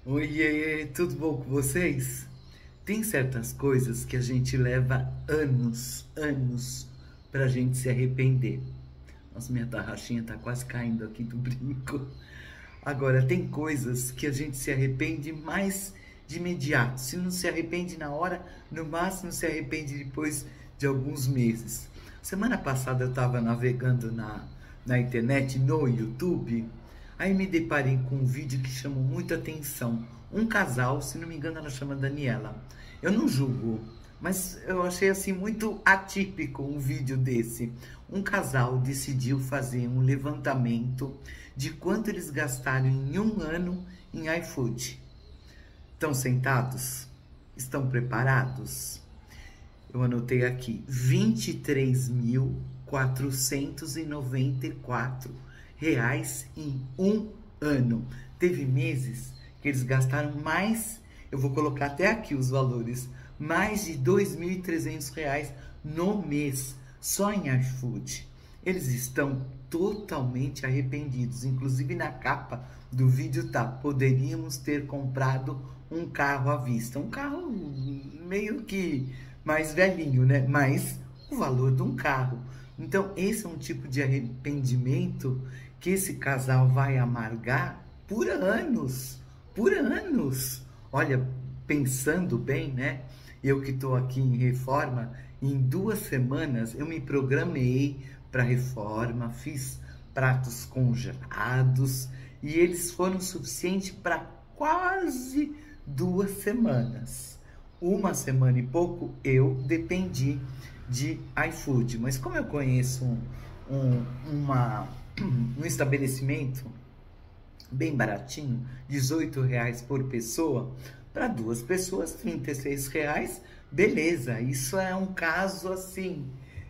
Oiê, tudo bom com vocês? Tem certas coisas que a gente leva anos pra gente se arrepender. Nossa, minha tarraxinha tá quase caindo aqui do brinco. Agora, tem coisas que a gente se arrepende mais de imediato. Se não se arrepende na hora, no máximo se arrepende depois de alguns meses. Semana passada eu estava navegando na internet, no YouTube. Aí me deparei com um vídeo que chamou muita atenção. Um casal, se não me engano, ela chama Daniela. Eu não julgo, mas eu achei assim muito atípico um vídeo desse. Um casal decidiu fazer um levantamento de quanto eles gastaram em um ano em iFood. Estão sentados? Estão preparados? Eu anotei aqui, R$ 23.494 em um ano. Teve meses que eles gastaram mais, eu vou colocar até aqui os valores, mais de R$ 2.300 no mês, só em iFood. Eles estão totalmente arrependidos, inclusive na capa do vídeo tá, poderíamos ter comprado um carro à vista, um carro meio que mais velhinho, né? Mas o valor de um carro. Então, esse é um tipo de arrependimento que esse casal vai amargar por anos, por anos. Olha, pensando bem, né? Eu que estou aqui em reforma, em 2 semanas eu me programei para reforma, fiz pratos congelados e eles foram suficientes para quase 2 semanas. 1 semana e pouco eu dependi de iFood, mas como eu conheço um estabelecimento bem baratinho, R$ 18 por pessoa, para 2 pessoas, R$ 36, beleza, isso é um caso assim,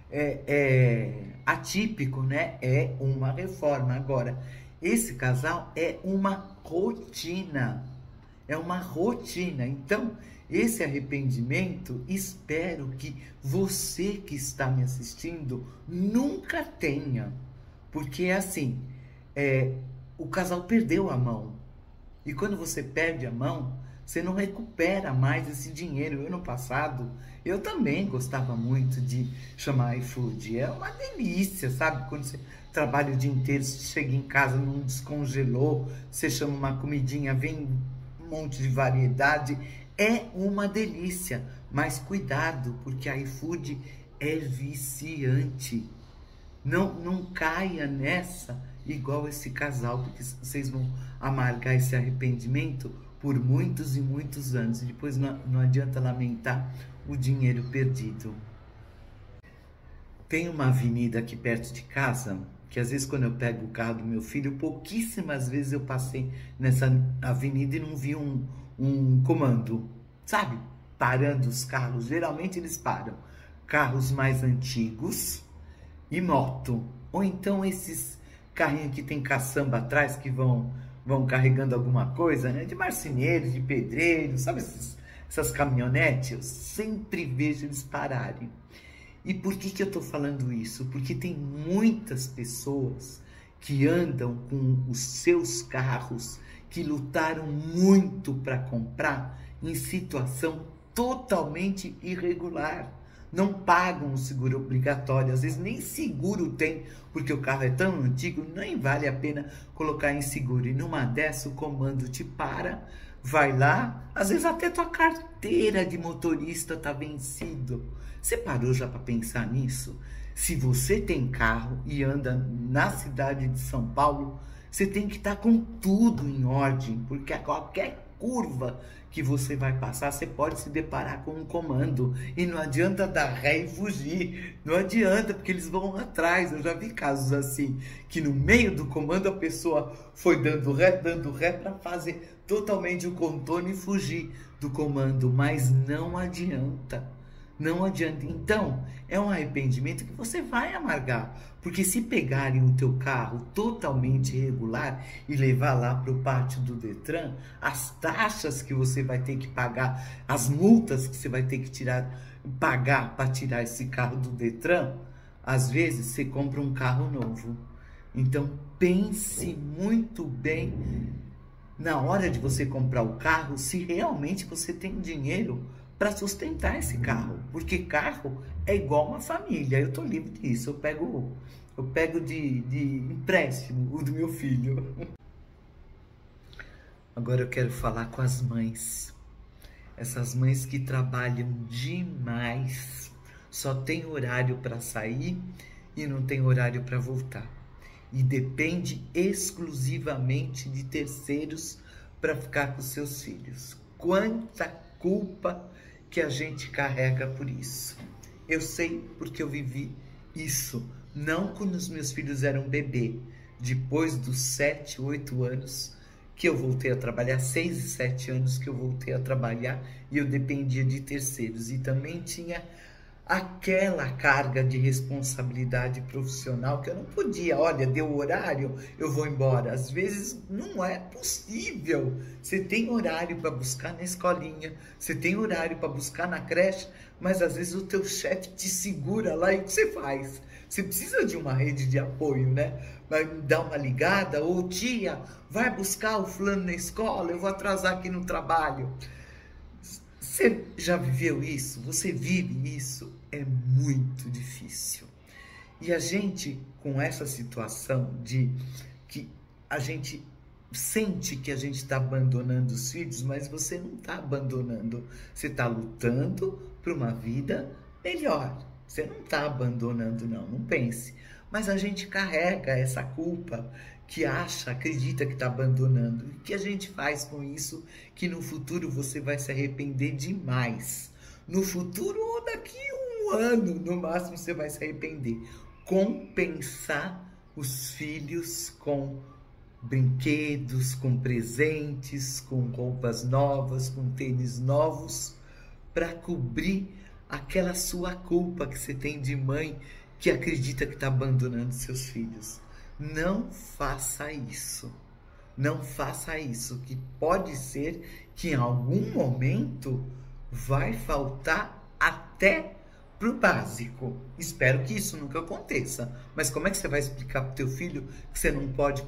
atípico, né? É uma reforma. Agora, esse casal é uma rotina. É uma rotina. Então, esse arrependimento, espero que você que está me assistindo nunca tenha. Porque é assim, o casal perdeu a mão. E quando você perde a mão, você não recupera mais esse dinheiro. Eu, no passado, eu também gostava muito de chamar iFood. É uma delícia, sabe? Quando você trabalha o dia inteiro, você chega em casa, não descongelou, você chama uma comidinha, vem monte de variedade, é uma delícia, mas cuidado, porque a iFood é viciante. Não caia nessa igual esse casal, porque vocês vão amargar esse arrependimento por muitos e muitos anos, e depois não adianta lamentar o dinheiro perdido. Tem uma avenida aqui perto de casa, que às vezes quando eu pego o carro do meu filho, pouquíssimas vezes eu passei nessa avenida e não vi um comando, sabe? Parando os carros, geralmente eles param. Carros mais antigos e moto. Ou então esses carrinhos que tem caçamba atrás, que vão carregando alguma coisa, né? De marceneiro, de pedreiro, sabe essas caminhonetes? Eu sempre vejo eles pararem. E por que eu estou falando isso? Porque tem muitas pessoas que andam com os seus carros, que lutaram muito para comprar, em situação totalmente irregular. Não pagam o seguro obrigatório, às vezes nem seguro tem, porque o carro é tão antigo, nem vale a pena colocar em seguro. E numa dessa o comando te para, vai lá, às vezes até tua carteira de motorista está vencido. Você parou já para pensar nisso? Se você tem carro e anda na cidade de São Paulo, você tem que estar com tudo em ordem, porque a qualquer curva que você vai passar, você pode se deparar com um comando. E não adianta dar ré e fugir. Não adianta, porque eles vão atrás. Eu já vi casos assim, que no meio do comando a pessoa foi dando ré para fazer totalmente o contorno e fugir do comando. Mas não adianta. Não adianta. Então, é um arrependimento que você vai amargar. Porque se pegarem o teu carro totalmente irregular e levar lá para o pátio do Detran, as taxas que você vai ter que pagar, as multas que você vai ter que pagar para tirar esse carro do Detran, às vezes você compra um carro novo. Então, pense muito bem na hora de você comprar o carro, se realmente você tem dinheiro para sustentar esse carro, porque carro é igual uma família. Eu tô livre disso, eu pego de empréstimo o do meu filho. Agora eu quero falar com as mães, essas mães que trabalham demais, só tem horário para sair e não tem horário para voltar, e depende exclusivamente de terceiros para ficar com seus filhos. Quanta culpa que a gente carrega por isso. Eu sei porque eu vivi isso, não quando os meus filhos eram bebê, depois dos 7, 8 anos que eu voltei a trabalhar, 6 e 7 anos que eu voltei a trabalhar, e eu dependia de terceiros, e também tinha aquela carga de responsabilidade profissional que eu não podia, olha, deu horário, eu vou embora. Às vezes não é possível. Você tem horário para buscar na escolinha, você tem horário para buscar na creche, mas às vezes o teu chefe te segura lá, e o que você faz? Você precisa de uma rede de apoio, né? Vai me dar uma ligada, ou tia, vai buscar o fulano na escola, eu vou atrasar aqui no trabalho. Você já viveu isso? Você vive isso? É muito difícil. E a gente, com essa situação de que a gente sente que a gente está abandonando os filhos, mas você não está abandonando. Você está lutando por uma vida melhor. Você não está abandonando, não pense. Mas a gente carrega essa culpa que acha, acredita que está abandonando. E o que a gente faz com isso, que no futuro você vai se arrepender demais. No futuro ou daqui a 1 ano, no máximo, você vai se arrepender. Compensar os filhos com brinquedos, com presentes, com roupas novas, com tênis novos, para cobrir aquela sua culpa que você tem de mãe que acredita que está abandonando seus filhos. Não faça isso. Não faça isso, que pode ser que em algum momento vai faltar até pro básico. Espero que isso nunca aconteça. Mas como é que você vai explicar pro teu filho que você não pode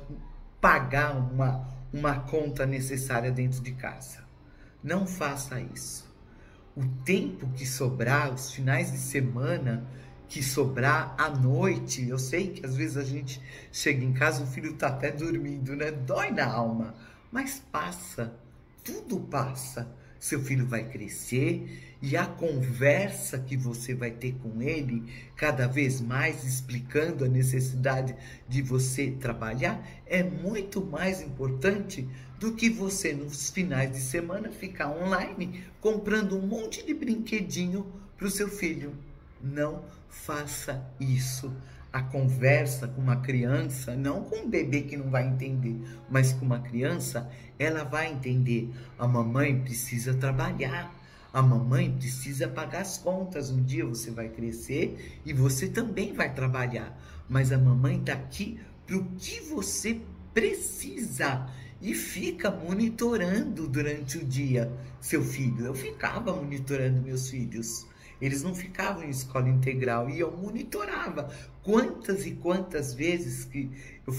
pagar uma conta necessária dentro de casa? Não faça isso. O tempo que sobrar, os finais de semana que sobrar à noite, eu sei que às vezes a gente chega em casa, o filho tá até dormindo, né? Dói na alma, mas passa, tudo passa. Seu filho vai crescer e a conversa que você vai ter com ele, cada vez mais explicando a necessidade de você trabalhar, é muito mais importante do que você nos finais de semana ficar online comprando um monte de brinquedinho para o seu filho. Não faça isso. A conversa com uma criança, não com um bebê que não vai entender, mas com uma criança, ela vai entender. A mamãe precisa trabalhar, a mamãe precisa pagar as contas. Um dia você vai crescer e você também vai trabalhar, mas a mamãe está aqui para o que você precisa. E fica monitorando durante o dia seu filho. Eu ficava monitorando meus filhos. Eles não ficavam em escola integral e eu monitorava. Quantas e quantas vezes que eu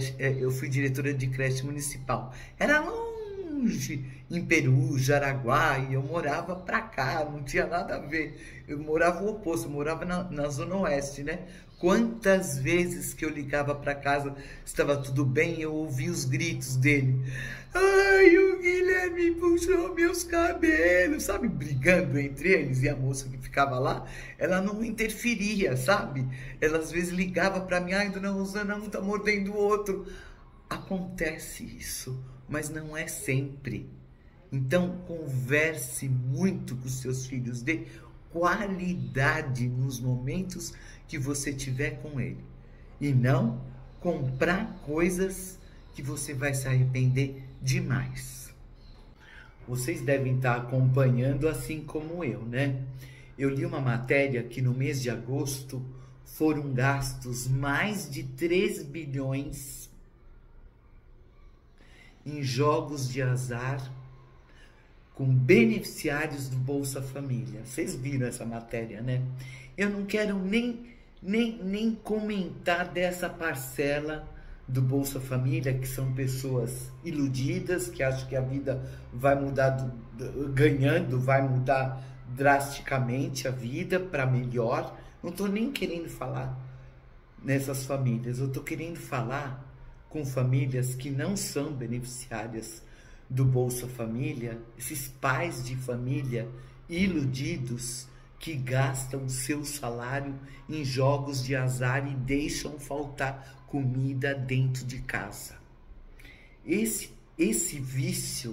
fui diretora de creche municipal. Era longe, em Peru, Jaraguá, e eu morava pra cá, não tinha nada a ver. Eu morava o oposto, eu morava na Zona Oeste, né? Quantas vezes que eu ligava para casa, estava tudo bem, eu ouvia os gritos dele. Ai, o Guilherme puxou meus cabelos, sabe? Brigando entre eles, e a moça que ficava lá, ela não interferia, sabe? Ela às vezes ligava para mim, ai, dona Rosana, um tá mordendo o outro. Acontece isso, mas não é sempre. Então, converse muito com os seus filhos, dê qualidade nos momentos que você tiver com ele. E não comprar coisas que você vai se arrepender demais. Vocês devem estar acompanhando assim como eu, né? Eu li uma matéria que no mês de agosto foram gastos mais de 3 bilhões em jogos de azar com beneficiários do Bolsa Família. Vocês viram essa matéria, né? Eu não quero nem comentar dessa parcela do Bolsa Família, que são pessoas iludidas, que acham que a vida vai mudar ganhando, vai mudar drasticamente a vida para melhor. Não estou nem querendo falar nessas famílias, eu estou querendo falar com famílias que não são beneficiárias do Bolsa Família, esses pais de família iludidos que gastam seu salário em jogos de azar e deixam faltar comida dentro de casa. Esse vício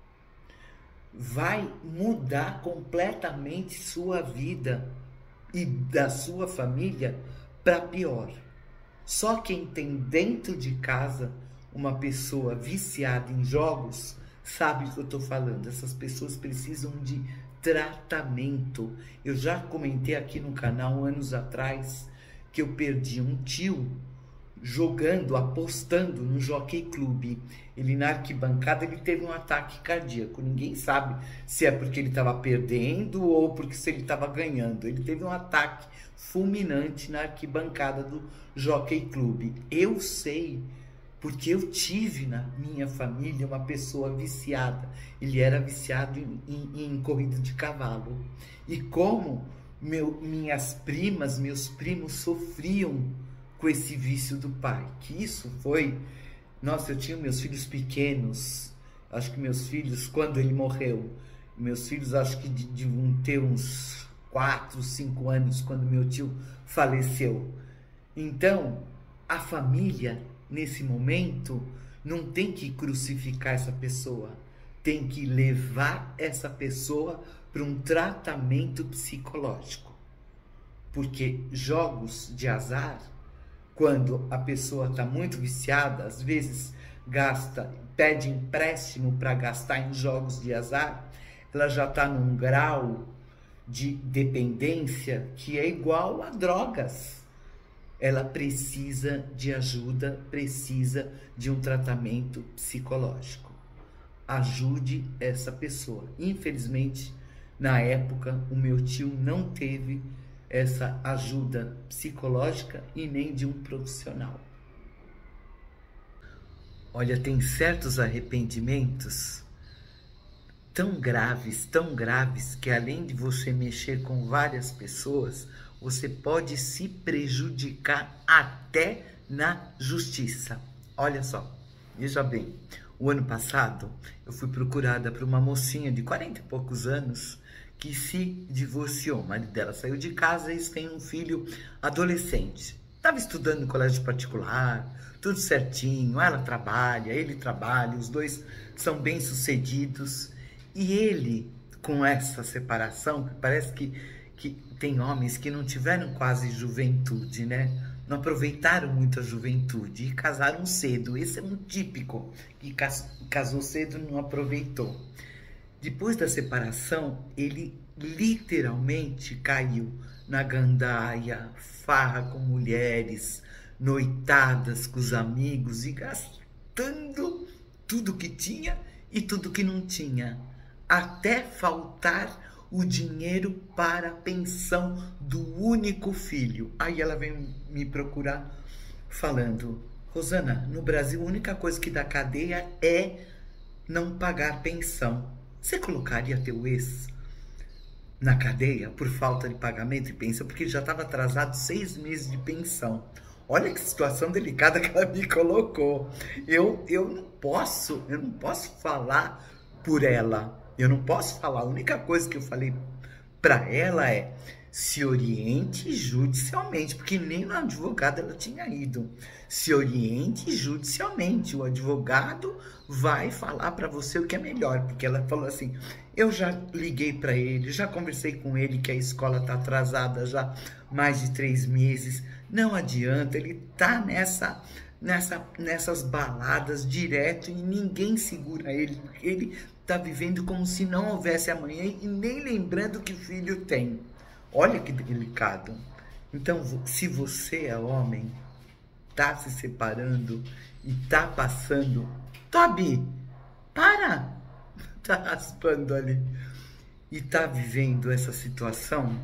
vai mudar completamente sua vida e da sua família para pior. Só quem tem dentro de casa uma pessoa viciada em jogos sabe o que eu estou falando. Essas pessoas precisam de tratamento. Eu já comentei aqui no canal anos atrás que eu perdi um tio jogando, apostando no Jockey Club. Ele na arquibancada ele teve um ataque cardíaco. Ninguém sabe se é porque ele estava perdendo ou porque se ele estava ganhando. Ele teve um ataque fulminante na arquibancada do Jockey Club. Eu sei porque eu tive na minha família uma pessoa viciada. Ele era viciado em corrida de cavalo. E como minhas primas, meus primos sofriam com esse vício do pai. Que isso foi... Nossa, eu tinha meus filhos pequenos. Acho que meus filhos, quando ele morreu, meus filhos acho que deviam ter uns 4, 5 anos quando meu tio faleceu. Então, a família, nesse momento, não tem que crucificar essa pessoa. Tem que levar essa pessoa para um tratamento psicológico. Porque jogos de azar, quando a pessoa está muito viciada, às vezes pede empréstimo para gastar em jogos de azar, ela já está num grau de dependência que é igual a drogas. Ela precisa de ajuda, precisa de um tratamento psicológico. Ajude essa pessoa. Infelizmente, na época, o meu tio não teve essa ajuda psicológica e nem de um profissional. Olha, tem certos arrependimentos tão graves, que além de você mexer com várias pessoas, você pode se prejudicar até na justiça. Olha só, veja bem, o ano passado eu fui procurada por uma mocinha de 40 e poucos anos que se divorciou. O marido dela saiu de casa e tem um filho adolescente. Estava estudando no colégio particular, tudo certinho, ela trabalha, ele trabalha, os dois são bem-sucedidos. E ele, com essa separação, parece que tem homens que não tiveram quase juventude, né? Não aproveitaram muito a juventude e casaram cedo. Esse é um típico, que casou cedo e não aproveitou. Depois da separação, ele literalmente caiu na gandaia, farra com mulheres, noitadas com os amigos e gastando tudo que tinha e tudo que não tinha, até faltar o dinheiro para a pensão do único filho. Aí ela veio me procurar falando: Rosana, no Brasil a única coisa que dá cadeia é não pagar pensão. Você colocaria teu ex na cadeia por falta de pagamento de pensão? Porque ele já estava atrasado 6 meses de pensão. Olha que situação delicada que ela me colocou. Eu não posso falar por ela. Eu não posso falar. A única coisa que eu falei para ela é: se oriente judicialmente, porque nem no advogado ela tinha ido. Se oriente judicialmente. O advogado vai falar para você o que é melhor, porque ela falou assim: eu já liguei para ele, já conversei com ele que a escola está atrasada já mais de 3 meses. Não adianta, ele tá nessas baladas direto e ninguém segura ele, porque ele tá vivendo como se não houvesse amanhã e nem lembrando que filho tem. Olha que delicado. Então, se você é homem, tá se separando e tá passando... Tobi, para! Tá raspando ali. E tá vivendo essa situação,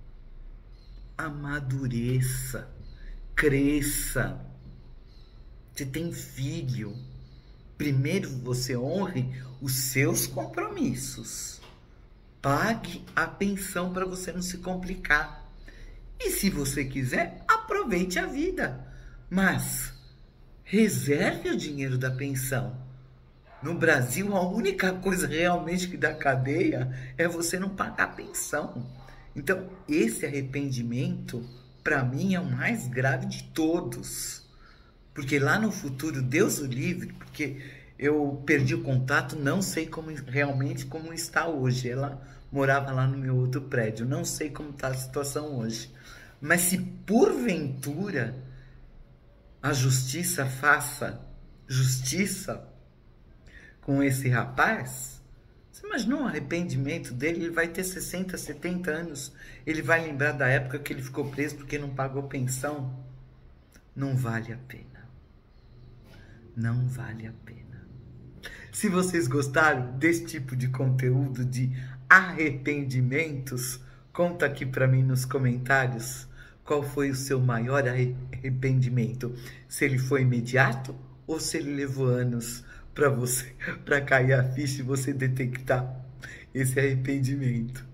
amadureça, cresça. Você tem filho. Primeiro você honre os seus compromissos. Pague a pensão para você não se complicar. E se você quiser, aproveite a vida. Mas reserve o dinheiro da pensão. No Brasil, a única coisa realmente que dá cadeia é você não pagar a pensão. Então, esse arrependimento, para mim, é o mais grave de todos. Porque lá no futuro, Deus o livre, porque eu perdi o contato, não sei realmente como está hoje. Ela morava lá no meu outro prédio, não sei como está a situação hoje. Mas se porventura a justiça faça justiça com esse rapaz, você imaginou o arrependimento dele? Ele vai ter 60, 70 anos, ele vai lembrar da época que ele ficou preso porque não pagou pensão? Não vale a pena. Não vale a pena. Se vocês gostaram desse tipo de conteúdo de arrependimentos, conta aqui para mim nos comentários qual foi o seu maior arrependimento. Se ele foi imediato ou se ele levou anos para cair a ficha e você detectar esse arrependimento.